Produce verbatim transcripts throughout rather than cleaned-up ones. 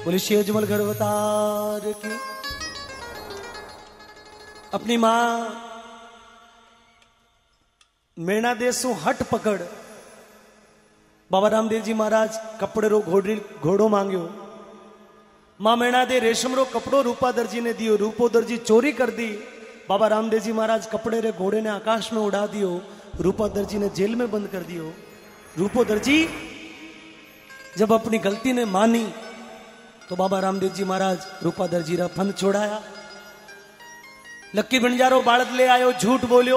बोले शेजमल घर अवतार की। अपनी मां मेणा देसु हट पकड़ बाबा रामदेव जी महाराज कपड़े रो घोड़ी घोड़ो मांग्यो। मां मेणा दे रेशम रो कपड़ो रूपा दर्जी ने दियो। रूपो दर्जी चोरी कर दी। बाबा रामदेव जी महाराज कपड़े रे घोड़े ने आकाश में उड़ा दियो। रूपा दर्जी ने जेल में बंद कर दियो। रूपो दर्जी जब अपनी गलती ने मानी तो बाबा रामदेव जी महाराज रूपा दर्जी रा फन छोड़ाया। लक्की बंजारो बाड़द ले आयो, झूठ बोलियो।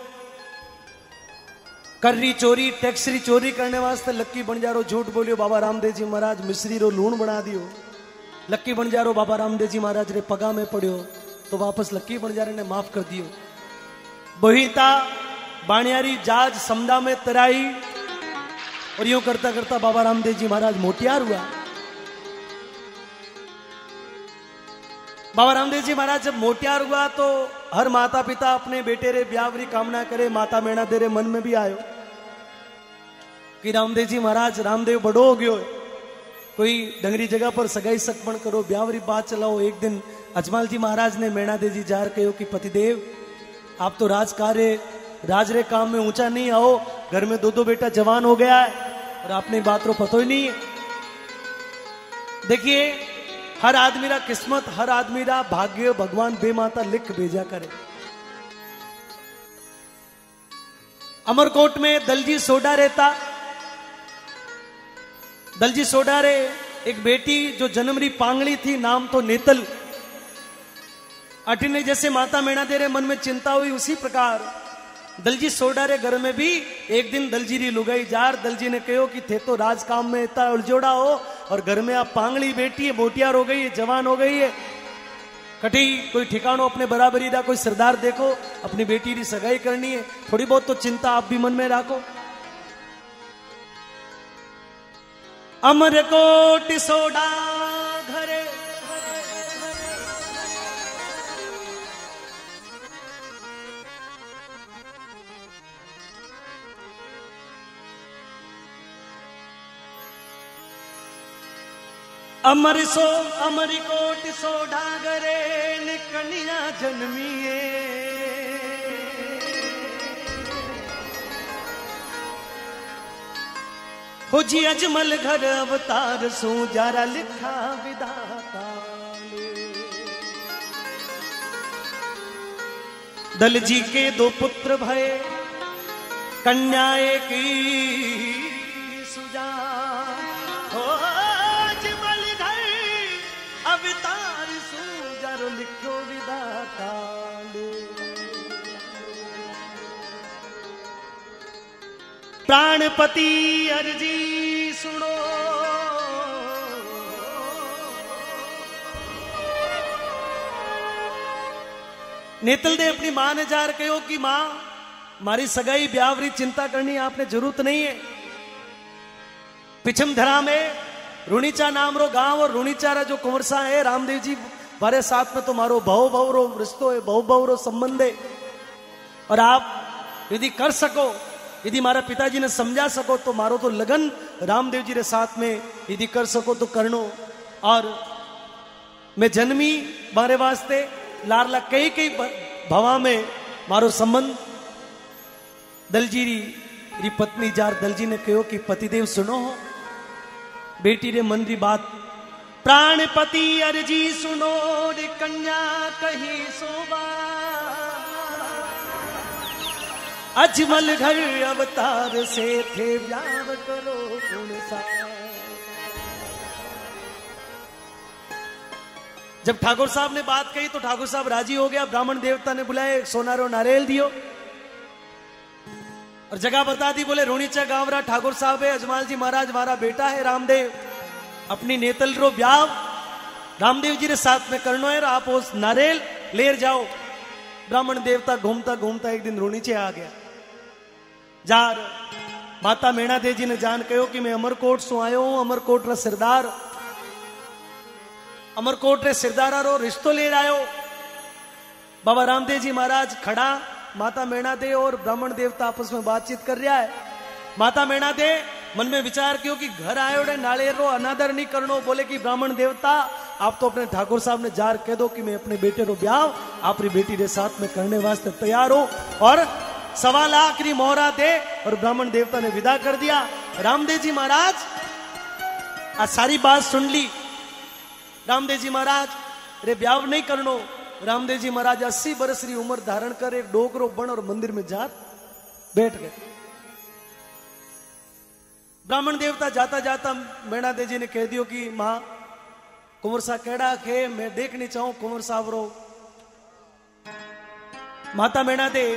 कर्री चोरी टैक्सरी चोरी करने वास्ते लक्की बंजारो झूठ बोलियो। बाबा रामदेव जी महाराज मिश्री रो लूण बना दियो। लक्की बंजारो बाबा रामदेव जी महाराज रे पगा में पड़ियो तो वापस लक्की बंजारे ने माफ कर दियो। बहिता बाणियारी जाज समदा में तराई और यूं करता करता बाबा रामदेव जी महाराज मोटियार हुआ। बाबा रामदेव जी महाराज जब मोटियार हुआ तो हर माता पिता अपने बेटे रे ब्यावरी कामना करे। माता मेणा दे रे मन में भी आयो कि रामदेव जी महाराज रामदेव बड़ो हो गयो, कोई डंगरी जगह पर सगाई सकपण करो, ब्यावरी बात चलाओ। एक दिन अजमाल जी महाराज ने मेणा देव जी जार कहो कि पतिदेव आप तो राज कार्य राज रे काम में ऊंचा नहीं आओ, घर में दो दो बेटा जवान हो गया है और आपने बात रो पतो ही नहीं है। देखिए हर आदमी रा किस्मत, हर आदमी रा भाग्य भगवान बेमाता लिख भेजा करे। अमरकोट में दलजी सोडा रहता। दलजी सोडा रे एक बेटी जो जन्मरी पांगड़ी थी, नाम तो नेतल। अटिने जैसे माता मेणा दे रे मन में चिंता हुई, उसी प्रकार दलजी सोडा रे घर में भी एक दिन दलजी री लुगाई जार। दलजी ने कहो कि थे तो राज काम में इतना उलझोड़ा हो और घर में आप पांगड़ी बेटी है, मोटियार हो गई है, जवान हो गई है, कटी कोई ठिकानो अपने बराबरी दा कोई सरदार देखो, अपनी बेटी री सगाई करनी है, थोड़ी बहुत तो चिंता आप भी मन में रखो। अमरकोट सोडा घरे अमर सो अमर कोट सोडा घरे निकनिया जन्मिए। हो जी अजमल घर अवतार सो जारा लिखा विधाता। दल जी के दो पुत्र भय कन्याए की सुजा। हो अजमल घर अवतार सो जारो लिखो विधाता। प्राणपति अर्जी सुनो। नेतल दे अपनी मां ने जार कहो कि मां मारी सगाई ब्यावरी चिंता करनी आपने जरूरत नहीं है। पिछम धरा में रुणीचा नाम रो गांव और रुणीचा रा जो कुंवरसा है रामदेव जी बारे साथ में तो मारो बहु बहु रो रिश्तो है, बहु बहु रो संबंध है। और आप यदि कर सको, यदि मारा पिताजी ने समझा सको तो मारो तो लगन रामदेव जी रे साथ में यदि कर सको तो करनो। और मैं जन्मी मारे वास्ते लारला कई कई भवा में मारो संबंध। दलजी री, री पत्नी जार दलजी ने कहो कि पतिदेव सुनो बेटी रे मन री बात। प्राणपति अर्जी सुनो रे कन्या कही सोबा। अजमल घर अवतार से थे ब्याह करो कौन सा। जब ठाकुर साहब ने बात कही तो ठाकुर साहब राजी हो गया। ब्राह्मण देवता ने बुलाए, सोनारो नारियल दियो और जगह बता दी। बोले रुणीचा गांव रा ठाकुर साहब है, अजमाल जी महाराज हमारा बेटा है रामदेव, अपनी नेतल रो ब्याह रामदेव जी रे साथ में करनो है। आप उस नारियल लेर जाओ। ब्राह्मण देवता घूमता घूमता एक दिन रुणीचे आ गया। जार माता मेणा देव जी ने जान कहो कि मैं अमरकोट सु आयो हूं, अमरकोट रा सरदार, अमरकोट रे सरदारा रो रिश्तो ले आयो। बाबा रामदेव जी महाराज खड़ा, माता मेणा दे और ब्राह्मण देवता आपस में बातचीत कर रहा है। माता मेणा दे मन में विचार किया कि घर आयो डे नालेरो अनादर नहीं करनो। बोले कि ब्राह्मण देवता आप तो अपने ठाकुर साहब ने जार कह दो कि मैं अपने बेटे रो ब्याह अपनी बेटी के साथ में करने वास्ते तैयार हूं, और सवा लाख री मोहरा दे और ब्राह्मण देवता ने विदा कर दिया। रामदेव जी महाराज आ सारी बात सुन ली। रामदेव जी महाराज रे ब्याह नहीं करनो। रामदेव जी महाराज अस्सी बरस री उम्र धारण कर एक डोकरो बन और मंदिर में जा बैठ गए। ब्राह्मण देवता जाता जाता मैणा देव जी ने कह दियो कि मां कुंवर साहब केड़ा खे मैं देखनी चाहूं कुंवर साहब रो। माता मैणा दे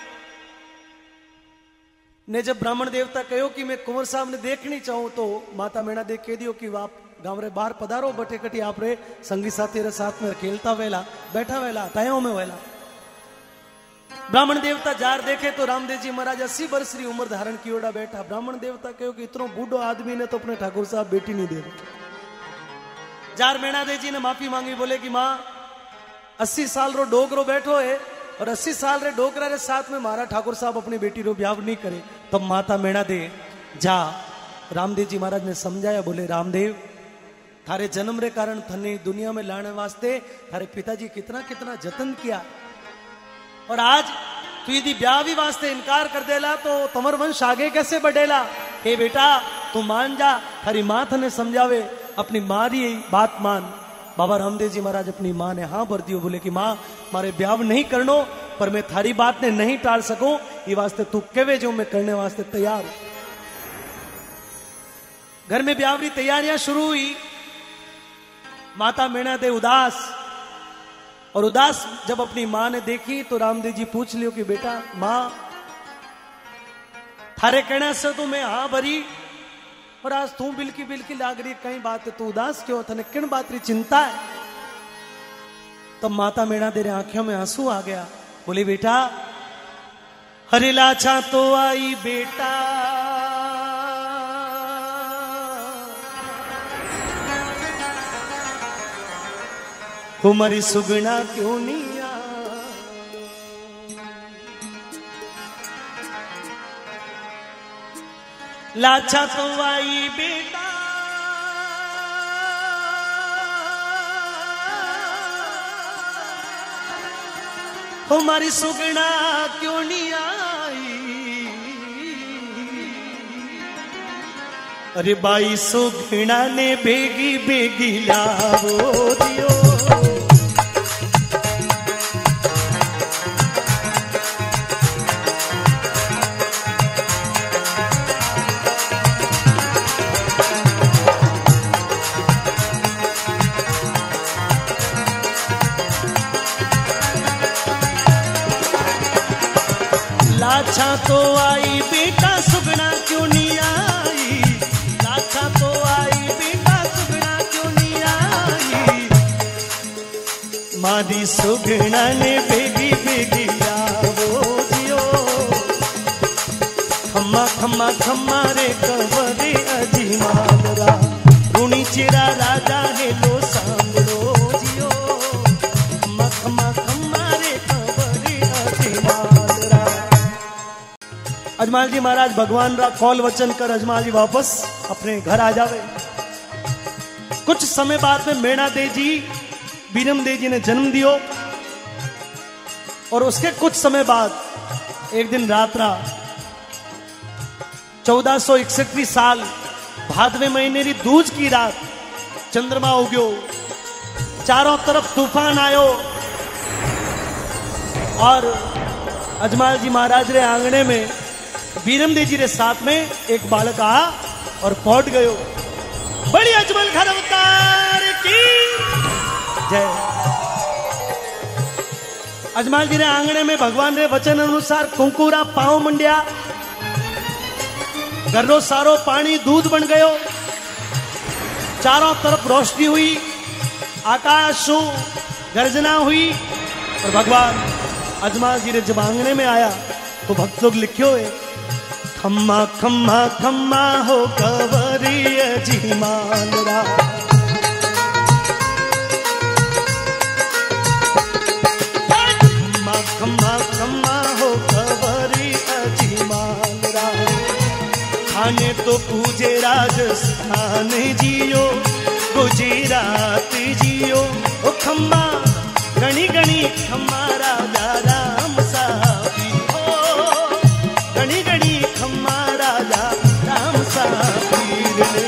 ने जब ब्राह्मण देवता कहो कि मैं कुंवर साहब ने देखनी चाहूं तो माता मैणा दे कह दियो कि आप गांव रे बाहर पधारो बटे कटी आप रे संगी साथी रे साथ में खेलता वेला बैठा वेला तायों में वेला। ब्राह्मण देवता जार देखे तो रामदेव जी महाराज अस्सी वर्ष की उम्र धारण की ओड़ा बैठा। ब्राह्मण देवता कहो कि इतनो बूढ़ो आदमी ने तो अपने ठाकुर साहब बेटी नहीं दे। जार मैणा देव जी ने माफी मांगी। बोले कि मां अस्सी साल रो डोकरो बैठो है और अस्सी साल रे डोकरा रे साथ में मारा ठाकुर साहब अपनी बेटी रो ब्याह नहीं करे। तब माता मैणा दे जा रामदेव जी महाराज ने समझाया। बोले रामदेव थारे जन्म रे कारण थने दुनिया में लाने वास्ते थारे पिताजी कितना कितना जतन किया, और आज तू यदि ब्याह भी वास्ते इनकार कर देला तो तमर वंश आगे कैसे बढ़ेला। हे बेटा तू मान जा, थारी मां थने समझावे, अपनी मां री बात मान। बाबा रामदेव जी महाराज अपनी मां ने हाँ भर दियो। बोले कि मां मारे ब्याह नहीं करनो पर मैं थारी बात ने नहीं टाल सकूं, ये वास्ते तू केवे जो मैं करने वास्ते तैयार हूं। घर में ब्याह की तैयारियां शुरू हुई। माता मैणा दे उदास, और उदास जब अपनी मां ने देखी तो रामदेव जी पूछ लियो कि बेटा मां थारे कहने से तो मैं हाँ भरी, और आज तू बिल्की बिल्की लाग रही कई बात है, तू उदास क्यों, थने किन बात री चिंता है। तब माता मैणा दे आंखों में आंसू आ गया। बोली बेटा हरे लाछा तो आई बेटा, तुम्हारी सुगना क्यों नहीं आ। लाछा तो आई बेटा, तुम्हारी सुगना क्यों नहीं आई। अरे बाई सुगना ने बेगी बेगी लावो दियो। लाछा तो आई बेटा सुगना क्यों नहीं आई। लाछा तो आई बेटा सुगना क्यों नहीं आई। मारी सुगना ने बेगी बेगी लावो दियो। खम्मा खम्मा खम्मा रे कंवरे अजीमानरा, रूणी चेरा राजा है लो सांभळो जियो। खम्मा खम्मा खम्मा रे कंवरे अजीमानरा। अजमाल जी महाराज भगवान रा कॉल वचन कर अजमाल जी वापस अपने घर आ जावे। कुछ समय बाद में मैणा देव जी बीरम देव जी ने जन्म दियो, और उसके कुछ समय बाद एक दिन रात रा चौदह सौ इकसठवीं साल भादवे महीने री दूज की रात चंद्रमा उग्यो, चारों तरफ तूफान आयो, और अजमाल जी महाराज रे आंगने में बीरम देव जी रे साथ में एक बालक आ और पहुंच गयो। बड़ी अजमल खर अवतार की जय। अजमाल जी रे आंगणे में भगवान रे वचन अनुसार कुंकुरा पांव मंड्या, गर्रो सारो पानी दूध बन गयो, चारों तरफ रोशनी हुई, आकाश गर्जना हुई, और भगवान अजमाल जी रे जब आंगणे में आया तो भक्त लोग लिखियो है खम्मा खम्मा खम्मा हो कंवरी अजीमानरा। खम्मा खम्मा खम्मा हो कंवरी अजीमानरा। खाने तो तो पूजे राजस्थान जियो गुजरात जियो ओ खम्मा गणी गणी खम्मा राजा राम साबी ओ गणी गणी खम्मा राजा राम साबीर ने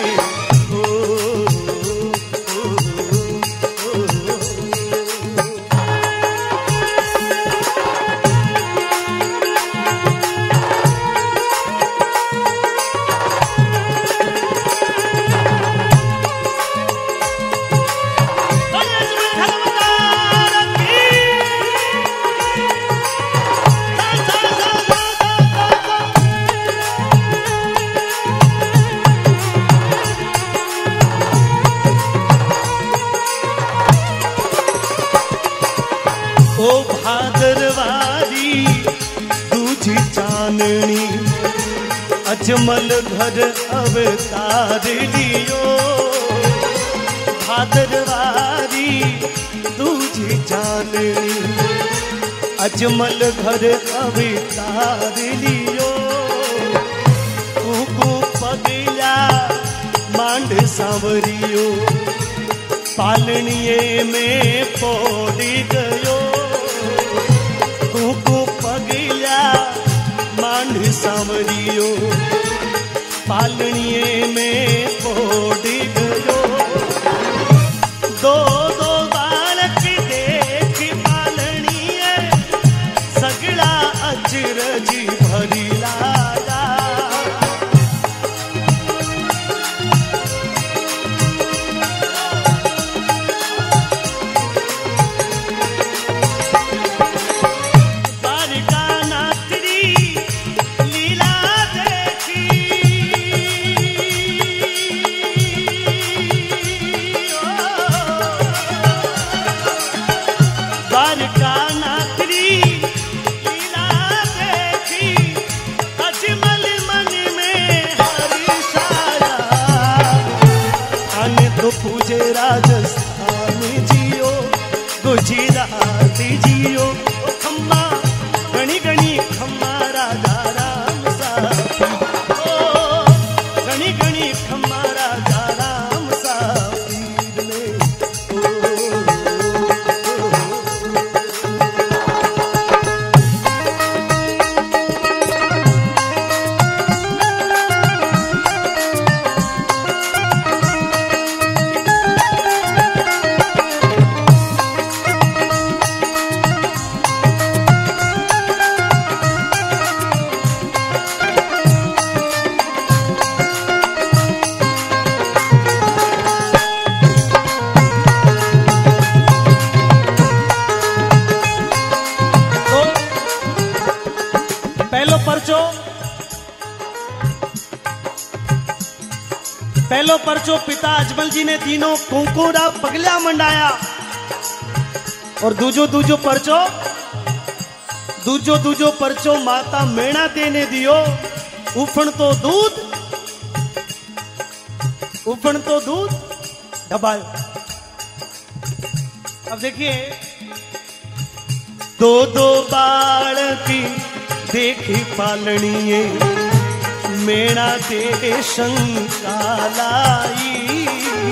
अजमल घर अवतार लियो भादरवारी दूजी चांदनी अजमल घर अवतार लियो कुकू पगला मांड सांवरियो पालनिए में पोड़ी गयो कुकू पगला मांड सांवरियो पालनिए में पोड़ी गयो दो दो बालक देख पालनिए सगड़ा अचरज भरी लागा पूजे राजस्थान जियो गुजरात जियो खम्मा गणी गणी खम्मा राजा राम साबी ओ गणी गणी खम्मा राजा राम साबी ने पहलो परचो पिता अजमल जी ने तीनों कुंकुरा पगला मंडाया और दूजो दूजो परचो दूजो दूजो परचो माता मेणा देने दियो उफण तो दूध उफण तो दूध दबायो। अब देखिए दो दो बालकी देखी पालनिए मेणा दे शंका लाई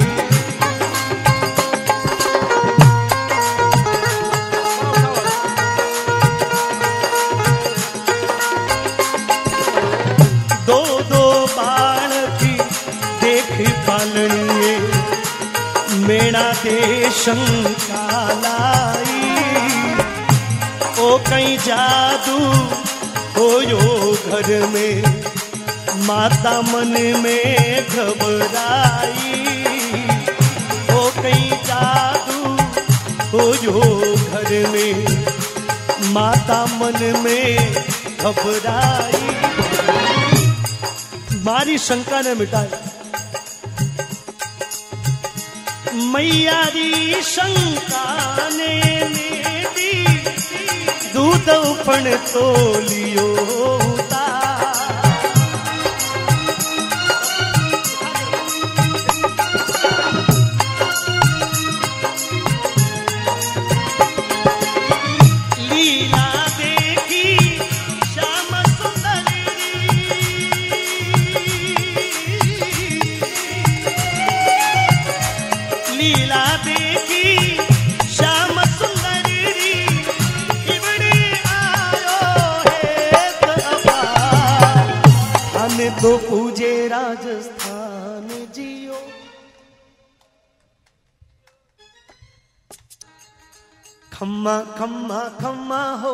दो दो बालकी देख पालनिए मेणा दे शंका लाई ओ कहीं जादू होयो घर में माता मन में घबराई ओ कहीं जादू हो जो घर में माता मन में घबराई मारी शंका ने मिटाई मैया री शंका ने मेरी दूध उफण तो लियो लीला देखी श्याम सुंदर री इबड़े आयो है हमें तो पूजे राजस्थान जियो। खम्मा खम्मा खम्मा हो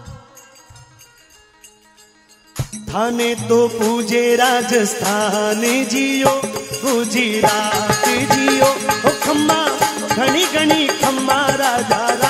थाने तो पूजे राजस्थान जियो गुजरात जियो। ओ खम्मा घनी घनी खम्मा राजा